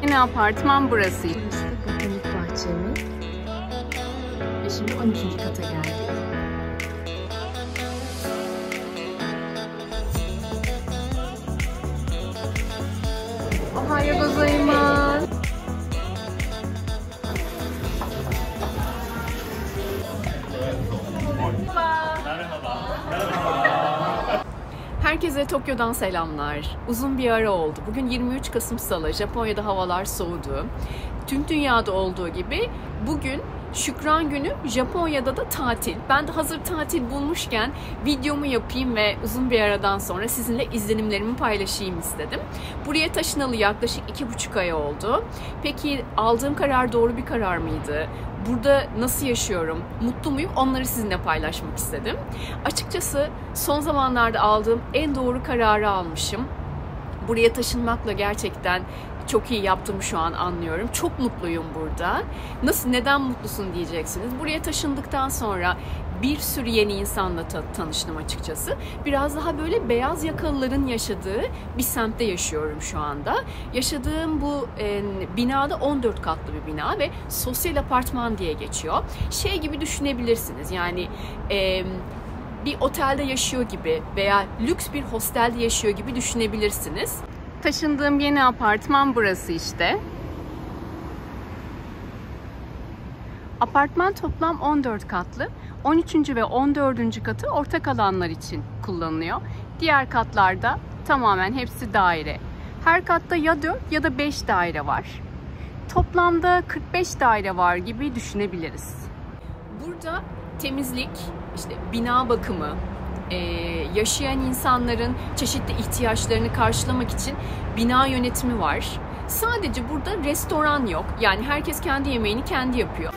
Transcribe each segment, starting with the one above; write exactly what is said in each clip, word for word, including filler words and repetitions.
yeni apartman burası. Burası da botanik bahçemi. Ve şimdi on ikinci kata geldik. Ohayo gozaimasu. Herkese Tokyo'dan selamlar. Uzun bir ara oldu. Bugün yirmi üç Kasım Salı. Japonya'da havalar soğudu. Tüm dünyada olduğu gibi bugün Şükran Günü, Japonya'da da tatil. Ben de hazır tatil bulmuşken videomu yapayım ve uzun bir aradan sonra sizinle izlenimlerimi paylaşayım istedim. Buraya taşınalı yaklaşık iki buçuk ay oldu. Peki aldığım karar doğru bir karar mıydı? Burada nasıl yaşıyorum? Mutlu muyum? Onları sizinle paylaşmak istedim. Açıkçası son zamanlarda aldığım en doğru kararı almışım. Buraya taşınmakla gerçekten çok iyi yaptığımı şu an anlıyorum. Çok mutluyum burada. Nasıl, neden mutlusun diyeceksiniz. Buraya taşındıktan sonra bir sürü yeni insanla ta tanıştım açıkçası. Biraz daha böyle beyaz yakalıların yaşadığı bir semtte yaşıyorum şu anda. Yaşadığım bu e, binada on dört katlı bir bina ve sosyal apartman diye geçiyor. Şey gibi düşünebilirsiniz, yani E, bir otelde yaşıyor gibi veya lüks bir hostelde yaşıyor gibi düşünebilirsiniz. Taşındığım yeni apartman burası işte. Apartman toplam on dört katlı. on üçüncü ve on dördüncü katı ortak alanlar için kullanılıyor. Diğer katlarda tamamen hepsi daire. Her katta ya dört ya da beş daire var. Toplamda kırk beş daire var gibi düşünebiliriz. Burada temizlik, işte bina bakımı, Ee, yaşayan insanların çeşitli ihtiyaçlarını karşılamak için bina yönetimi var. Sadece burada restoran yok. Yani herkes kendi yemeğini kendi yapıyor.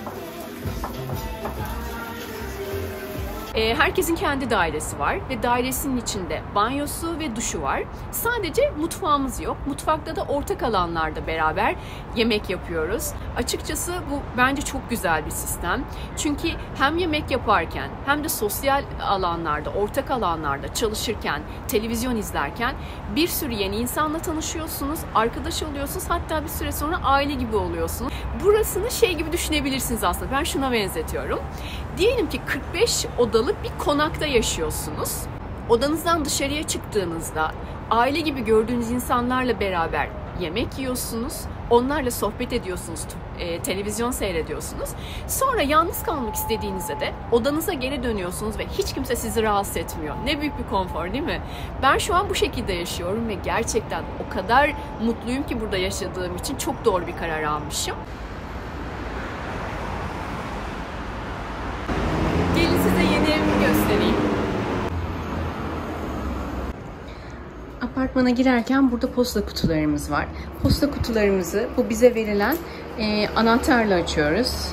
Ee, herkesin kendi dairesi var ve dairesinin içinde banyosu ve duşu var. Sadece mutfağımız yok. Mutfakta da ortak alanlarda beraber yemek yapıyoruz. Açıkçası bu bence çok güzel bir sistem. Çünkü hem yemek yaparken hem de sosyal alanlarda, ortak alanlarda çalışırken, televizyon izlerken bir sürü yeni insanla tanışıyorsunuz, arkadaş oluyorsunuz, hatta bir süre sonra aile gibi oluyorsunuz. Burasını şey gibi düşünebilirsiniz aslında. Ben şuna benzetiyorum. Diyelim ki kırk beş odalık bir konakta yaşıyorsunuz. Odanızdan dışarıya çıktığınızda aile gibi gördüğünüz insanlarla beraber yemek yiyorsunuz. Onlarla sohbet ediyorsunuz, e, televizyon seyrediyorsunuz. Sonra yalnız kalmak istediğinizde de odanıza geri dönüyorsunuz ve hiç kimse sizi rahatsız etmiyor. Ne büyük bir konfor, değil mi? Ben şu an bu şekilde yaşıyorum ve gerçekten o kadar mutluyum ki burada yaşadığım için. Çok doğru bir karar almışım. Gelin size yeni evimi göstereyim. Apartmana girerken burada posta kutularımız var. Posta kutularımızı bu bize verilen e, anahtarla açıyoruz.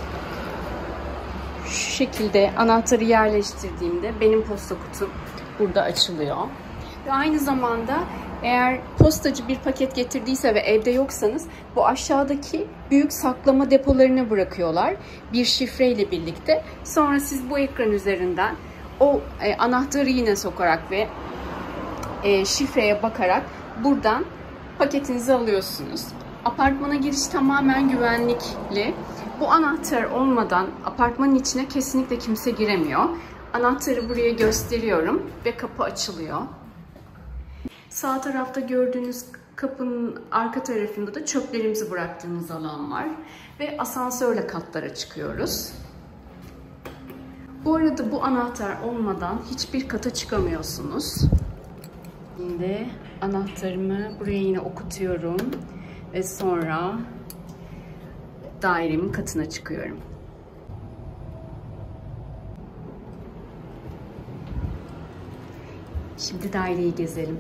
Şu şekilde anahtarı yerleştirdiğimde benim posta kutum burada açılıyor. Ve aynı zamanda eğer postacı bir paket getirdiyse ve evde yoksanız bu aşağıdaki büyük saklama depolarına bırakıyorlar bir şifreyle birlikte. Sonra siz bu ekran üzerinden o e, anahtarı yine sokarak ve e, şifreye bakarak buradan paketinizi alıyorsunuz. Apartmana giriş tamamen güvenlikli. Bu anahtar olmadan apartmanın içine kesinlikle kimse giremiyor. Anahtarı buraya gösteriyorum ve kapı açılıyor. Sağ tarafta gördüğünüz kapının arka tarafında da çöplerimizi bıraktığımız alan var. Ve asansörle katlara çıkıyoruz. Bu arada bu anahtar olmadan hiçbir kata çıkamıyorsunuz. Şimdi anahtarımı buraya yine okutuyorum. Ve sonra dairemin katına çıkıyorum. Şimdi daireyi gezelim.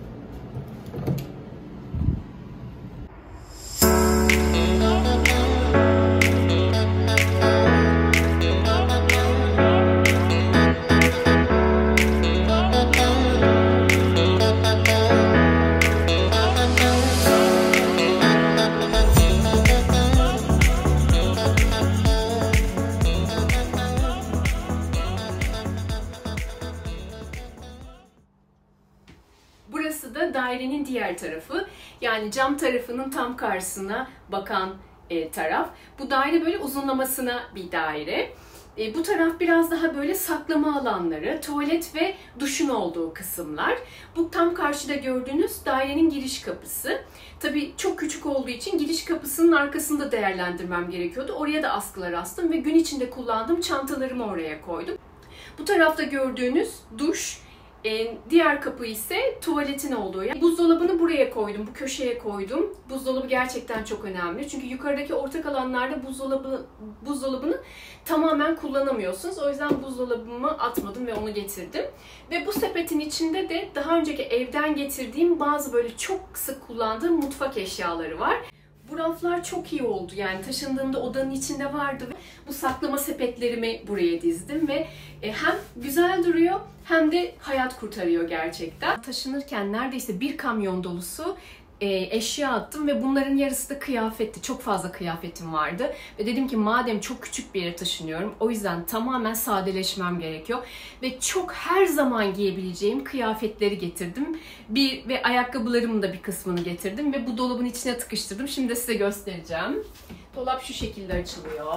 Burası da dairenin diğer tarafı. Yani cam tarafının tam karşısına bakan e, taraf. Bu daire böyle uzunlamasına bir daire. E, bu taraf biraz daha böyle saklama alanları, tuvalet ve duşun olduğu kısımlar. Bu tam karşıda gördüğünüz dairenin giriş kapısı. Tabii çok küçük olduğu için giriş kapısının arkasında değerlendirmem gerekiyordu. Oraya da askılar astım ve gün içinde kullandığım çantalarımı oraya koydum. Bu tarafta gördüğünüz duş, e, diğer kapı ise tuvaletin olduğu yer. Buzdolabını buraya koydum, bu köşeye koydum. Buzdolabı gerçekten çok önemli. Çünkü yukarıdaki ortak alanlarda buzdolabı, buzdolabını tamamen kullanamıyorsunuz. O yüzden buzdolabımı atmadım ve onu getirdim. Ve bu sepetin içinde de daha önceki evden getirdiğim bazı böyle çok sık kullandığım mutfak eşyaları var. Bu raflar çok iyi oldu. Yani taşındığımda odanın içinde vardı ve bu saklama sepetlerimi buraya dizdim ve hem güzel duruyor hem de hayat kurtarıyor gerçekten. Taşınırken neredeyse bir kamyon dolusu eşya attım ve bunların yarısı da kıyafetti. Çok fazla kıyafetim vardı. Ve dedim ki madem çok küçük bir yere taşınıyorum, o yüzden tamamen sadeleşmem gerekiyor. Ve çok her zaman giyebileceğim kıyafetleri getirdim. Bir ve ayakkabılarımın da bir kısmını getirdim ve bu dolabın içine tıkıştırdım. Şimdi de size göstereceğim. Dolap şu şekilde açılıyor.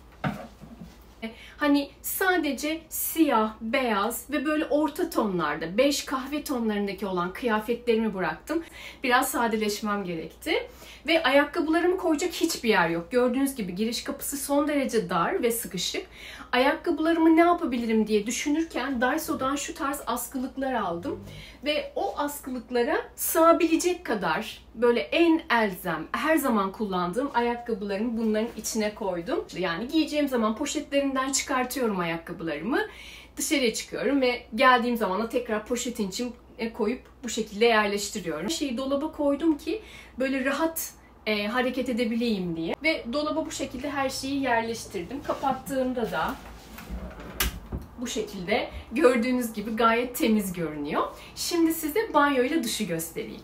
Hani sadece siyah, beyaz ve böyle orta tonlarda, bej kahve tonlarındaki olan kıyafetlerimi bıraktım. Biraz sadeleşmem gerekti. Ve ayakkabılarımı koyacak hiçbir yer yok. Gördüğünüz gibi giriş kapısı son derece dar ve sıkışık. Ayakkabılarımı ne yapabilirim diye düşünürken Daiso'dan şu tarz askılıklar aldım. Ve o askılıklara sığabilecek kadar böyle en elzem, her zaman kullandığım ayakkabılarımı bunların içine koydum. Yani giyeceğim zaman poşetlerinden çıkartıyorum ayakkabılarımı. Dışarıya çıkıyorum ve geldiğim zaman da tekrar poşetin içine koyup bu şekilde yerleştiriyorum. Her şeyi dolaba koydum ki böyle rahat e, hareket edebileyim diye. Ve dolaba bu şekilde her şeyi yerleştirdim. Kapattığımda da bu şekilde gördüğünüz gibi gayet temiz görünüyor. Şimdi size banyoyla duşu göstereyim.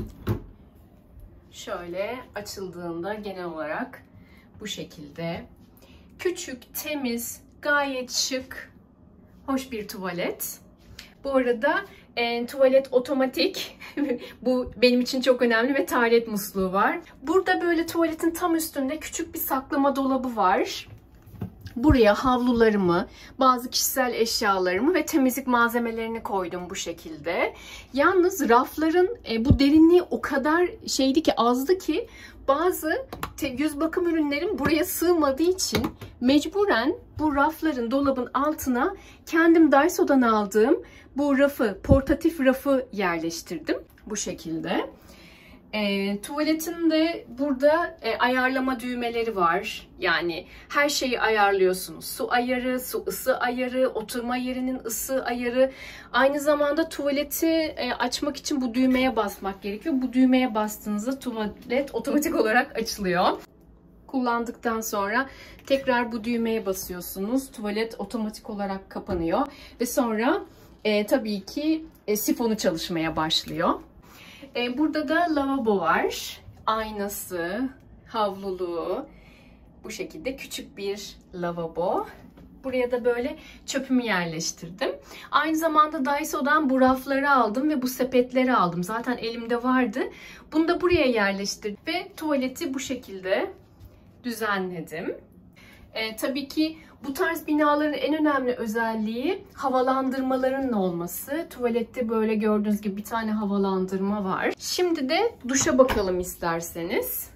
Şöyle açıldığında genel olarak bu şekilde küçük, temiz, gayet şık, hoş bir tuvalet. Bu arada e, tuvalet otomatik. Bu benim için çok önemli ve taharet musluğu var. Burada böyle tuvaletin tam üstünde küçük bir saklama dolabı var. Buraya havlularımı, bazı kişisel eşyalarımı ve temizlik malzemelerini koydum bu şekilde. Yalnız rafların e, bu derinliği o kadar şeydi ki, azdı ki bazı yüz bakım ürünlerim buraya sığmadığı için mecburen bu rafların, dolabın altına kendim Daiso'dan aldığım bu rafı, portatif rafı yerleştirdim bu şekilde. E, tuvaletin de burada e, ayarlama düğmeleri var. Yani her şeyi ayarlıyorsunuz. Su ayarı, su ısı ayarı, oturma yerinin ısı ayarı. Aynı zamanda tuvaleti e, açmak için bu düğmeye basmak gerekiyor. Bu düğmeye bastığınızda tuvalet otomatik olarak açılıyor. Kullandıktan sonra tekrar bu düğmeye basıyorsunuz. Tuvalet otomatik olarak kapanıyor. Ve sonra e, tabii ki e, sifonu çalışmaya başlıyor. Burada da lavabo var. Aynası, havluluğu. Bu şekilde küçük bir lavabo. Buraya da böyle çöpümü yerleştirdim. Aynı zamanda Daiso'dan bu rafları aldım ve bu sepetleri aldım. Zaten elimde vardı. Bunu da buraya yerleştirdim ve tuvaleti bu şekilde düzenledim. E, tabii ki bu tarz binaların en önemli özelliği havalandırmaların olması. Tuvalette böyle gördüğünüz gibi bir tane havalandırma var. Şimdi de duşa bakalım isterseniz.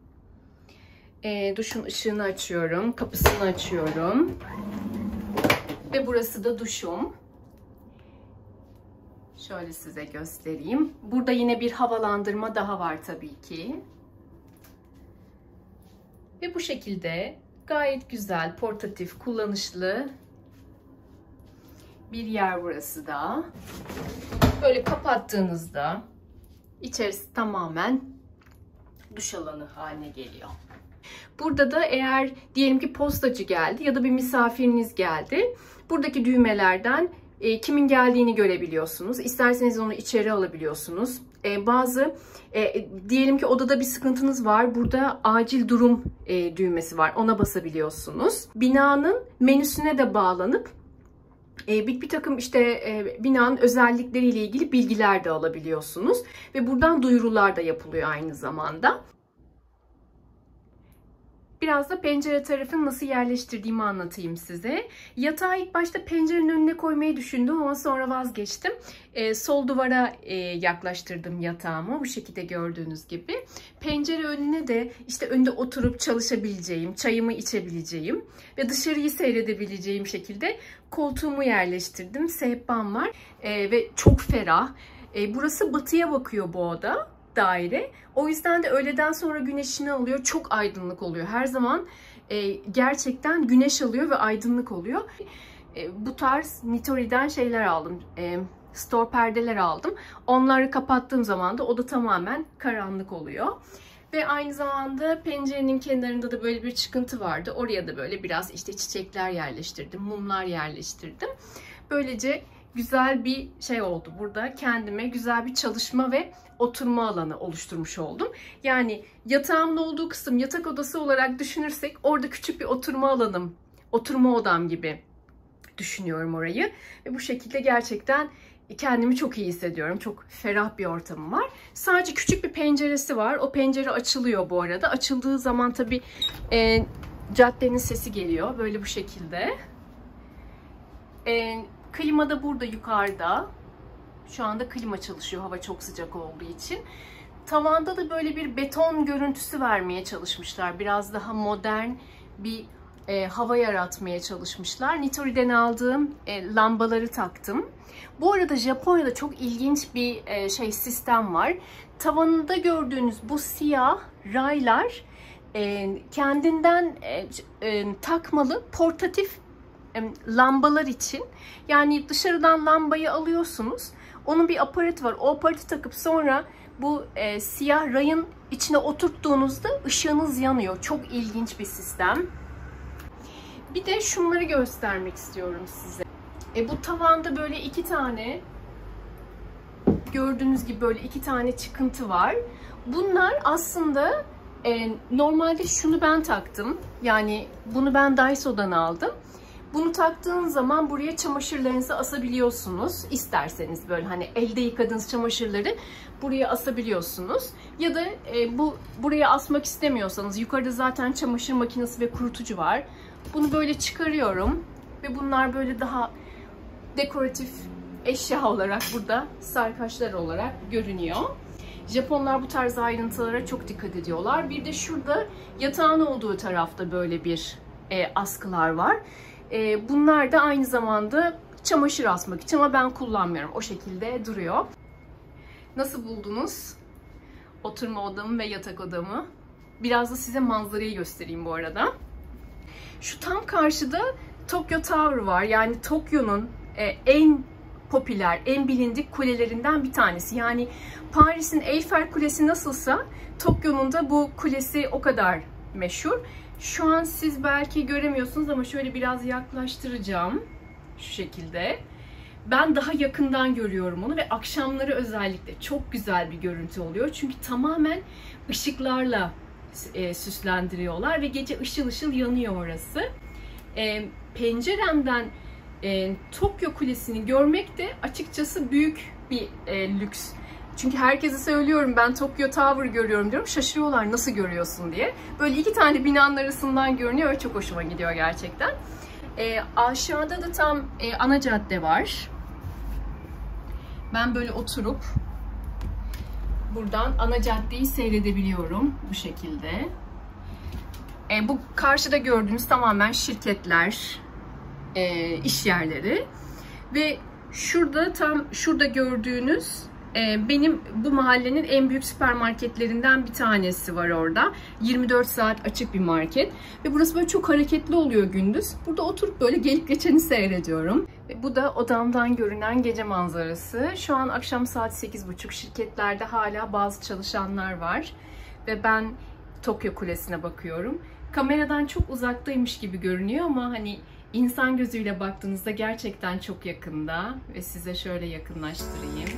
E, duşun ışığını açıyorum, kapısını açıyorum. Ve burası da duşum. Şöyle size göstereyim. Burada yine bir havalandırma daha var tabii ki. Ve bu şekilde gayet güzel, portatif, kullanışlı bir yer burası da. Böyle kapattığınızda içerisi tamamen duş alanı haline geliyor. Burada da eğer diyelim ki postacı geldi ya da bir misafiriniz geldi, buradaki düğmelerden e, kimin geldiğini görebiliyorsunuz. İsterseniz onu içeri alabiliyorsunuz. E, bazı e, diyelim ki odada bir sıkıntınız var. Burada acil durum e, düğmesi var. Ona basabiliyorsunuz. Binanın menüsüne de bağlanıp E, bir, bir takım işte e, binanın özellikleriyle ilgili bilgiler de alabiliyorsunuz. Ve buradan duyurular da yapılıyor aynı zamanda. Biraz da pencere tarafını nasıl yerleştirdiğimi anlatayım size. Yatağı ilk başta pencerenin önüne koymayı düşündüm ama sonra vazgeçtim. Ee, sol duvara e, yaklaştırdım yatağımı bu şekilde gördüğünüz gibi. Pencere önüne de işte önde oturup çalışabileceğim, çayımı içebileceğim ve dışarıyı seyredebileceğim şekilde koltuğumu yerleştirdim. Sehpam var ee, ve çok ferah. Ee, burası batıya bakıyor bu oda. Daire. O yüzden de öğleden sonra güneşini alıyor. Çok aydınlık oluyor. Her zaman e, gerçekten güneş alıyor ve aydınlık oluyor. E, bu tarz Nitori'den şeyler aldım. E, store perdeler aldım. Onları kapattığım zaman da oda tamamen karanlık oluyor. Ve aynı zamanda pencerenin kenarında da böyle bir çıkıntı vardı. Oraya da böyle biraz işte çiçekler yerleştirdim. Mumlar yerleştirdim. Böylece güzel bir şey oldu. Burada kendime güzel bir çalışma ve oturma alanı oluşturmuş oldum. Yani yatağımın olduğu kısım yatak odası olarak düşünürsek orada küçük bir oturma alanım, oturma odam gibi düşünüyorum orayı. Ve bu şekilde gerçekten kendimi çok iyi hissediyorum. Çok ferah bir ortamım var. Sadece küçük bir penceresi var. O pencere açılıyor bu arada. Açıldığı zaman tabii e, caddenin sesi geliyor. Böyle bu şekilde. E, klima da burada yukarıda. Şu anda klima çalışıyor hava çok sıcak olduğu için. Tavanda da böyle bir beton görüntüsü vermeye çalışmışlar. Biraz daha modern bir e, hava yaratmaya çalışmışlar. Nitori'den aldığım e, lambaları taktım. Bu arada Japonya'da çok ilginç bir e, şey sistem var. Tavanında gördüğünüz bu siyah raylar e, kendinden e, e, takmalı portatif e, lambalar için. Yani dışarıdan lambayı alıyorsunuz. Onun bir aparatı var. O aparatı takıp sonra bu e, siyah rayın içine oturttuğunuzda ışığınız yanıyor. Çok ilginç bir sistem. Bir de şunları göstermek istiyorum size. E, bu tavanda böyle iki tane gördüğünüz gibi böyle iki tane çıkıntı var. Bunlar aslında e, normalde şunu ben taktım. Yani bunu ben Daiso'dan aldım. Bunu taktığın zaman buraya çamaşırlarınızı asabiliyorsunuz. İsterseniz böyle hani elde yıkadığınız çamaşırları buraya asabiliyorsunuz. Ya da e, bu buraya asmak istemiyorsanız yukarıda zaten çamaşır makinesi ve kurutucu var. Bunu böyle çıkarıyorum ve bunlar böyle daha dekoratif eşya olarak burada sarkaçlar olarak görünüyor. Japonlar bu tarz ayrıntılara çok dikkat ediyorlar. Bir de şurada yatağın olduğu tarafta böyle bir e, askılar var. E, bunlar da aynı zamanda çamaşır asmak için ama ben kullanmıyorum. O şekilde duruyor. Nasıl buldunuz oturma odamı ve yatak odamı? Biraz da size manzarayı göstereyim bu arada. Şu tam karşıda Tokyo Tower var. Yani Tokyo'nun e, en popüler, en bilindik kulelerinden bir tanesi. Yani Paris'in Eiffel Kulesi nasılsa Tokyo'nun da bu kulesi o kadar meşhur. Şu an siz belki göremiyorsunuz ama şöyle biraz yaklaştıracağım. Şu şekilde. Ben daha yakından görüyorum onu ve akşamları özellikle çok güzel bir görüntü oluyor. Çünkü tamamen ışıklarla e, süslendiriyorlar ve gece ışıl ışıl yanıyor orası. E, penceremden e, Tokyo Kulesi'ni görmek de açıkçası büyük bir e, lüks. Çünkü herkese söylüyorum ben Tokyo Tower görüyorum diyorum. Şaşırıyorlar nasıl görüyorsun diye. Böyle iki tane binanın arasından görünüyor ve çok hoşuma gidiyor gerçekten. E, aşağıda da tam e, ana cadde var. Ben böyle oturup buradan ana caddeyi seyredebiliyorum bu şekilde. E, bu karşıda gördüğünüz tamamen şirketler, e, iş yerleri ve şurada tam şurada gördüğünüz e, benim bu mahallenin en büyük süpermarketlerinden bir tanesi var orada. yirmi dört saat açık bir market ve burası böyle çok hareketli oluyor gündüz. Burada oturup böyle gelip geçeni seyrediyorum. Ve bu da odamdan görünen gece manzarası. Şu an akşam saat sekiz buçuk. Şirketlerde hala bazı çalışanlar var ve ben Tokyo Kulesi'ne bakıyorum. Kameradan çok uzaktaymış gibi görünüyor ama hani insan gözüyle baktığınızda gerçekten çok yakında ve size şöyle yakınlaştırayım.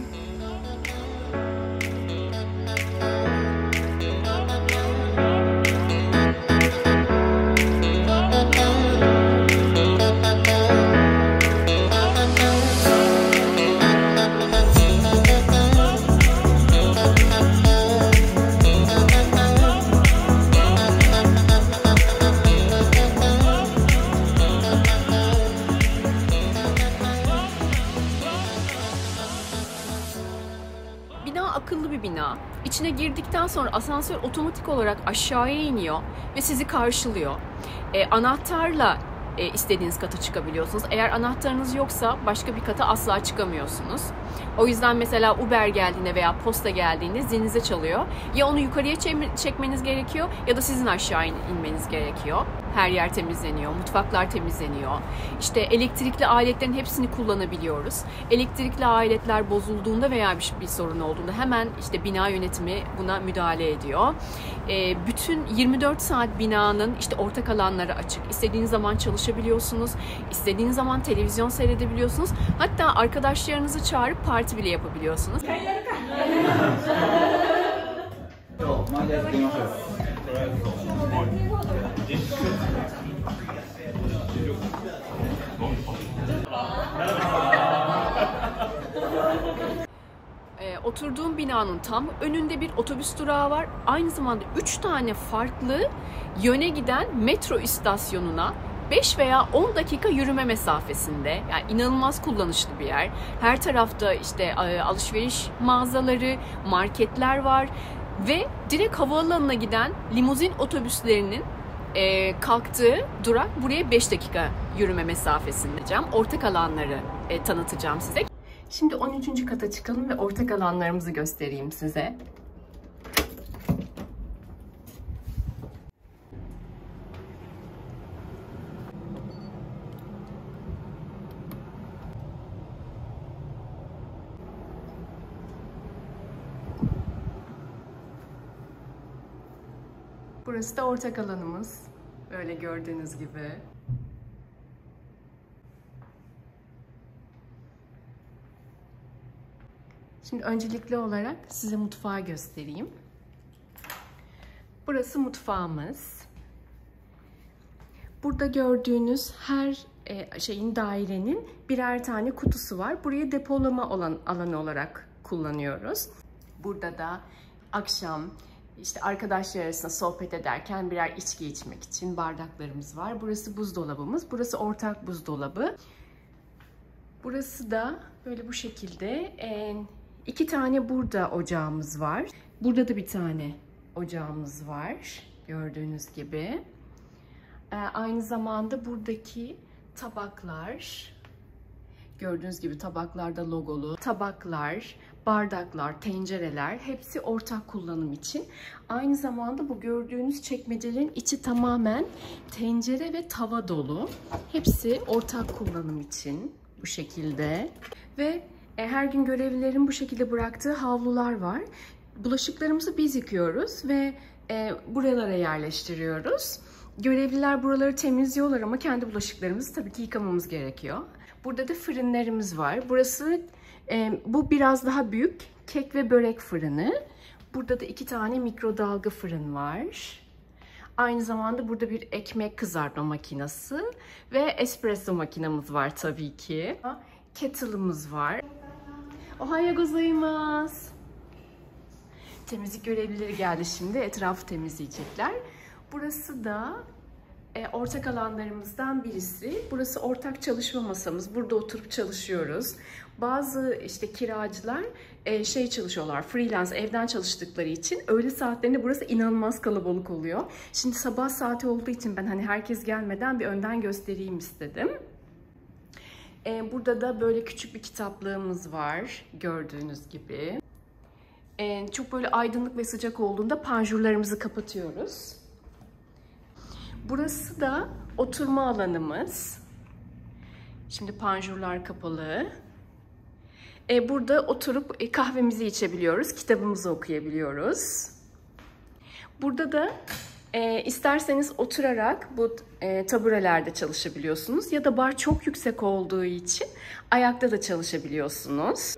bina akıllı bir bina. İçine girdikten sonra asansör otomatik olarak aşağıya iniyor ve sizi karşılıyor. E, anahtarla e, istediğiniz kata çıkabiliyorsunuz. Eğer anahtarınız yoksa başka bir kata asla çıkamıyorsunuz. O yüzden mesela Uber geldiğinde veya posta geldiğinde zilinize çalıyor. Ya onu yukarıya çekmeniz gerekiyor ya da sizin aşağı inmeniz gerekiyor. Her yer temizleniyor, mutfaklar temizleniyor. İşte elektrikli aletlerin hepsini kullanabiliyoruz. Elektrikli aletler bozulduğunda veya bir, bir sorun olduğunda hemen işte bina yönetimi buna müdahale ediyor. E, bütün yirmi dört saat binanın işte ortak alanları açık. İstediğiniz zaman çalışabiliyorsunuz. İstediğiniz zaman televizyon seyredebiliyorsunuz. Hatta arkadaşlarınızı çağırıp parti bile yapabiliyorsunuz. Ee, oturduğum binanın tam önünde bir otobüs durağı var. Aynı zamanda üç tane farklı yöne giden metro istasyonuna beş veya on dakika yürüme mesafesinde. Yani inanılmaz kullanışlı bir yer. Her tarafta işte alışveriş mağazaları, marketler var ve direkt havaalanına giden limuzin otobüslerinin e, kalktığı durak buraya beş dakika yürüme mesafesinde. Ortak alanları e, tanıtacağım size. Şimdi on üçüncü kata çıkalım ve ortak alanlarımızı göstereyim size. Burası da ortak alanımız. Böyle gördüğünüz gibi. Şimdi öncelikli olarak size mutfağı göstereyim. Burası mutfağımız. Burada gördüğünüz her şeyin, dairenin birer tane kutusu var. Burayı depolama olan alanı olarak kullanıyoruz. Burada da akşam İşte arkadaşlar arasında sohbet ederken birer içki içmek için bardaklarımız var. Burası buzdolabımız. Burası ortak buzdolabı. Burası da böyle bu şekilde. İki tane burada ocağımız var. Burada da bir tane ocağımız var. Gördüğünüz gibi. Aynı zamanda buradaki tabaklar, gördüğünüz gibi tabaklarda logolu tabaklar, bardaklar, tencereler hepsi ortak kullanım için. Aynı zamanda bu gördüğünüz çekmecelerin içi tamamen tencere ve tava dolu. Hepsi ortak kullanım için bu şekilde. Ve her gün görevlilerin bu şekilde bıraktığı havlular var. Bulaşıklarımızı biz yıkıyoruz ve buralara yerleştiriyoruz. Görevliler buraları temizliyorlar ama kendi bulaşıklarımızı tabii ki yıkamamız gerekiyor. Burada da fırınlarımız var. Burası e, bu biraz daha büyük kek ve börek fırını. Burada da iki tane mikrodalga fırın var. Aynı zamanda burada bir ekmek kızartma makinesi ve espresso makinamız var tabii ki. Kettle'ımız var. Ohayo gozaimasu. Temizlik görevlileri geldi şimdi. Etrafı temizleyecekler. Burası da E, ortak alanlarımızdan birisi. Burası ortak çalışma masamız. Burada oturup çalışıyoruz. Bazı işte kiracılar e, şey çalışıyorlar, freelance, evden çalıştıkları için öğle saatlerinde burası inanılmaz kalabalık oluyor. Şimdi sabah saati olduğu için ben hani herkes gelmeden bir önden göstereyim istedim. E, burada da böyle küçük bir kitaplığımız var, gördüğünüz gibi. E, çok böyle aydınlık ve sıcak olduğunda panjurlarımızı kapatıyoruz. Burası da oturma alanımız. Şimdi panjurlar kapalı. E, burada oturup kahvemizi içebiliyoruz, kitabımızı okuyabiliyoruz. Burada da e, isterseniz oturarak bu e, taburelerde çalışabiliyorsunuz ya da bar çok yüksek olduğu için ayakta da çalışabiliyorsunuz.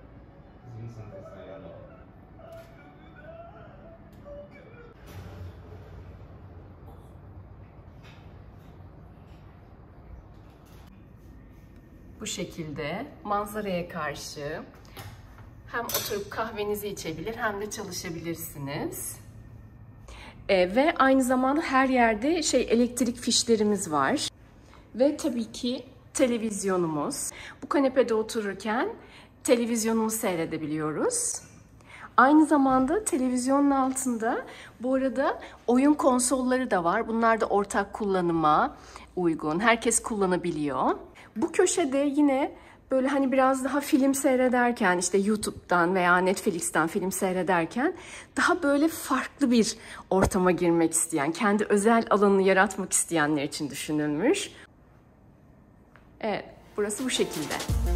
Bu şekilde manzaraya karşı hem oturup kahvenizi içebilir hem de çalışabilirsiniz. E, ve aynı zamanda her yerde şey elektrik fişlerimiz var. Ve tabii ki televizyonumuz. Bu kanepede otururken televizyonumuzu seyredebiliyoruz. Aynı zamanda televizyonun altında bu arada oyun konsolları da var. Bunlar da ortak kullanıma uygun. Herkes kullanabiliyor. Bu köşede yine böyle hani biraz daha film seyrederken, işte YouTube'dan veya Netflix'ten film seyrederken daha böyle farklı bir ortama girmek isteyen, kendi özel alanını yaratmak isteyenler için düşünülmüş. Evet, burası bu şekilde.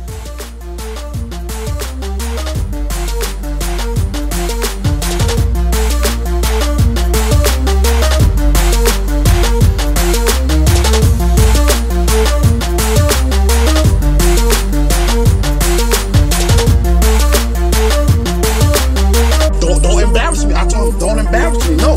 Don't embarrass me, no.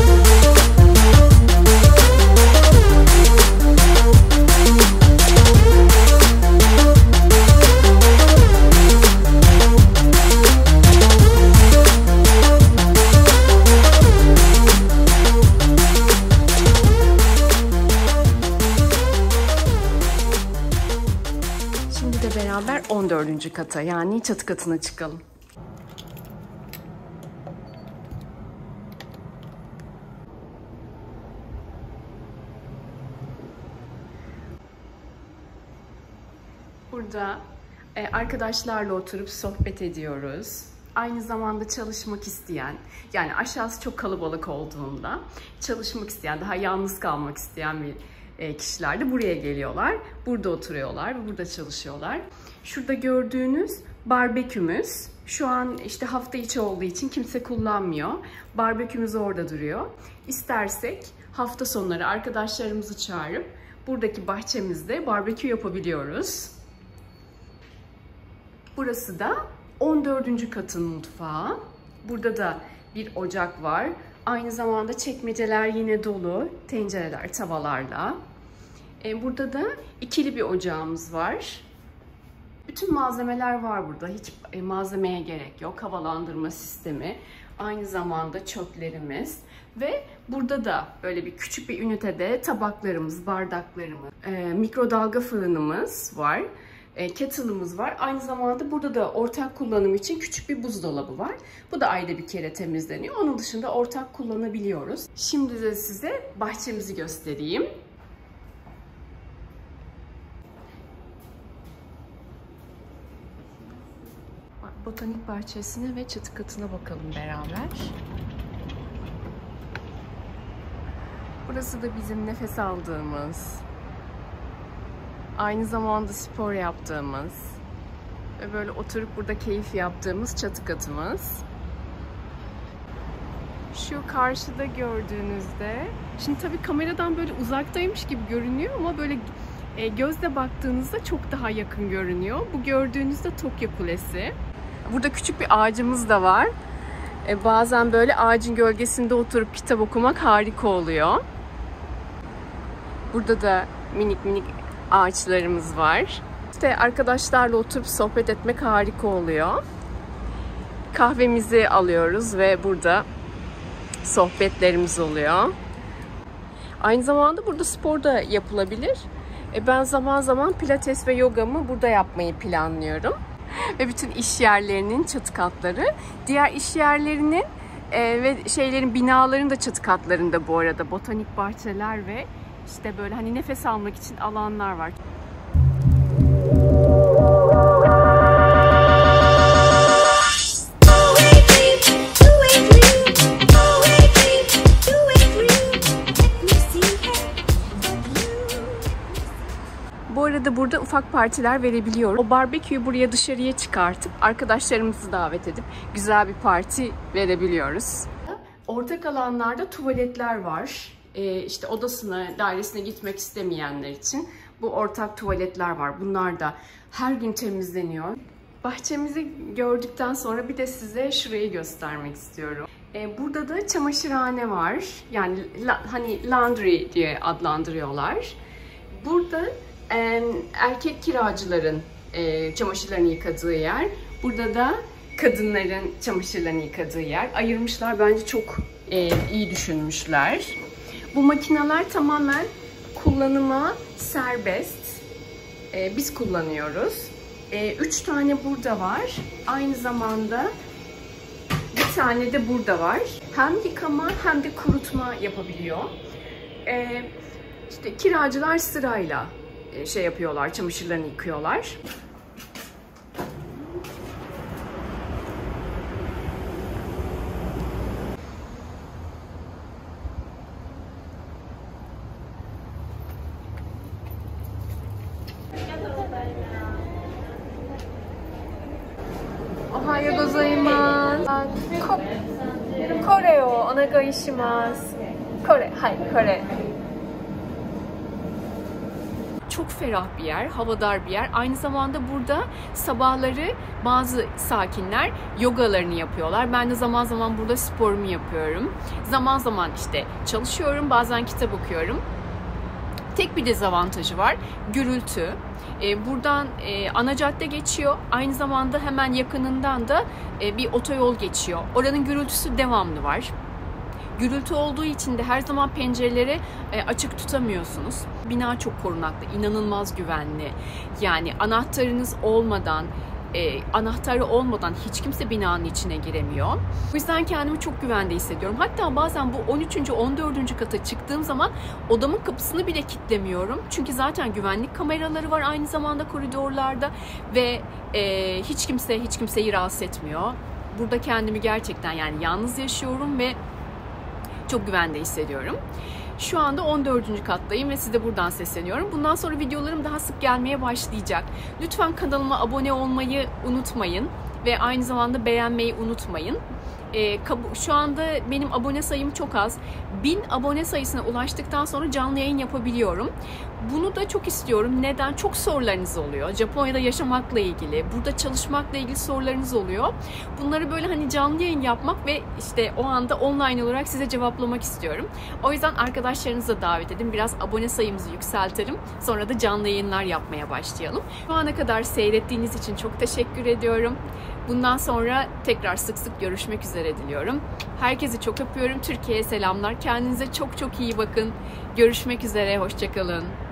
Şimdi de beraber on dördüncü kata, yani çatı katına çıkalım. Burada e, arkadaşlarla oturup sohbet ediyoruz. Aynı zamanda çalışmak isteyen, yani aşağısı çok kalabalık olduğunda çalışmak isteyen, daha yalnız kalmak isteyen bir e, kişiler de buraya geliyorlar. Burada oturuyorlar ve burada çalışıyorlar. Şurada gördüğünüz barbekümüz. Şu an işte hafta içi olduğu için kimse kullanmıyor. Barbekümüz orada duruyor. İstersek hafta sonları arkadaşlarımızı çağırıp buradaki bahçemizde barbekü yapabiliyoruz. Burası da on dördüncü katın mutfağı. Burada da bir ocak var. Aynı zamanda çekmeceler yine dolu. Tencereler, tavalarla. Burada da ikili bir ocağımız var. Bütün malzemeler var burada. Hiç malzemeye gerek yok. Havalandırma sistemi. Aynı zamanda çöplerimiz. Ve burada da böyle bir küçük bir ünitede tabaklarımız, bardaklarımız, mikrodalga fırınımız var. Kettle'ımız var. Aynı zamanda burada da ortak kullanım için küçük bir buzdolabı var. Bu da ayda bir kere temizleniyor. Onun dışında ortak kullanabiliyoruz. Şimdi de size bahçemizi göstereyim. Botanik bahçesine ve çatı katına bakalım beraber. Burası da bizim nefes aldığımız, aynı zamanda spor yaptığımız ve böyle oturup burada keyif yaptığımız çatı katımız. Şu karşıda gördüğünüzde, şimdi tabii kameradan böyle uzaktaymış gibi görünüyor ama böyle e, gözle baktığınızda çok daha yakın görünüyor. Bu gördüğünüzde Tokyo Kulesi. Burada küçük bir ağacımız da var. E, bazen böyle ağacın gölgesinde oturup kitap okumak harika oluyor. Burada da minik minik ağaçlarımız var. İşte arkadaşlarla oturup sohbet etmek harika oluyor. Kahvemizi alıyoruz ve burada sohbetlerimiz oluyor. Aynı zamanda burada spor da yapılabilir. E ben zaman zaman pilates ve yogamı burada yapmayı planlıyorum. Ve bütün iş yerlerinin çatı katları, diğer iş yerlerinin e, ve şeylerin, binaların da çatı katlarında bu arada botanik bahçeler ve işte böyle hani nefes almak için alanlar var. Bu arada burada ufak partiler verebiliyoruz. O barbeküyü buraya dışarıya çıkartıp arkadaşlarımızı davet edip güzel bir parti verebiliyoruz. Ortak alanlarda tuvaletler var. Ee, işte odasına, dairesine gitmek istemeyenler için bu ortak tuvaletler var. Bunlar da her gün temizleniyor. Bahçemizi gördükten sonra bir de size şurayı göstermek istiyorum. Ee, burada da çamaşırhane var. Yani la, hani laundry diye adlandırıyorlar. Burada e, erkek kiracıların e, çamaşırlarını yıkadığı yer. Burada da kadınların çamaşırlarını yıkadığı yer. Ayırmışlar, bence çok e, iyi düşünmüşler. Bu makineler tamamen kullanıma serbest. E, biz kullanıyoruz. E, üç tane burada var. Aynı zamanda tane de burada var. Hem yıkama hem de kurutma yapabiliyor. Ee, işte kiracılar sırayla şey yapıyorlar, çamaşırlarını yıkıyorlar. Ohayo gozaimasu. Kore o onegai shimasu. Kore, hay, kore. Çok ferah bir yer, havadar bir yer. Aynı zamanda burada sabahları bazı sakinler yogalarını yapıyorlar. Ben de zaman zaman burada sporumu yapıyorum. Zaman zaman işte çalışıyorum, bazen kitap okuyorum. Tek bir dezavantajı var, gürültü. Buradan ana cadde geçiyor. Aynı zamanda hemen yakınından da bir otoyol geçiyor. Oranın gürültüsü devamlı var. Gürültü olduğu için de her zaman pencereleri açık tutamıyorsunuz. Bina çok korunaklı, inanılmaz güvenli. Yani anahtarınız olmadan, e, anahtarı olmadan hiç kimse binanın içine giremiyor. Bu yüzden kendimi çok güvende hissediyorum. Hatta bazen bu on üçüncü on dördüncü kata çıktığım zaman odamın kapısını bile kilitlemiyorum. Çünkü zaten güvenlik kameraları var aynı zamanda koridorlarda ve e, hiç kimse hiç kimseyi rahatsız etmiyor. Burada kendimi gerçekten yani yalnız yaşıyorum ve çok güvende hissediyorum. Şu anda on dördüncü kattayım ve size buradan sesleniyorum. Bundan sonra videolarım daha sık gelmeye başlayacak. Lütfen kanalıma abone olmayı unutmayın ve aynı zamanda beğenmeyi unutmayın. Ee, şu anda benim abone sayım çok az. bin abone sayısına ulaştıktan sonra canlı yayın yapabiliyorum. Bunu da çok istiyorum. Neden? Çok sorularınız oluyor. Japonya'da yaşamakla ilgili, burada çalışmakla ilgili sorularınız oluyor. Bunları böyle hani canlı yayın yapmak ve işte o anda online olarak size cevaplamak istiyorum. O yüzden arkadaşlarınızı davet edin. Biraz abone sayımızı yükseltelim. Sonra da canlı yayınlar yapmaya başlayalım. Şu ana kadar seyrettiğiniz için çok teşekkür ediyorum. Bundan sonra tekrar sık sık görüşmek üzere diliyorum. Herkesi çok öpüyorum. Türkiye'ye selamlar. Kendinize çok çok iyi bakın. Görüşmek üzere. Hoşça kalın.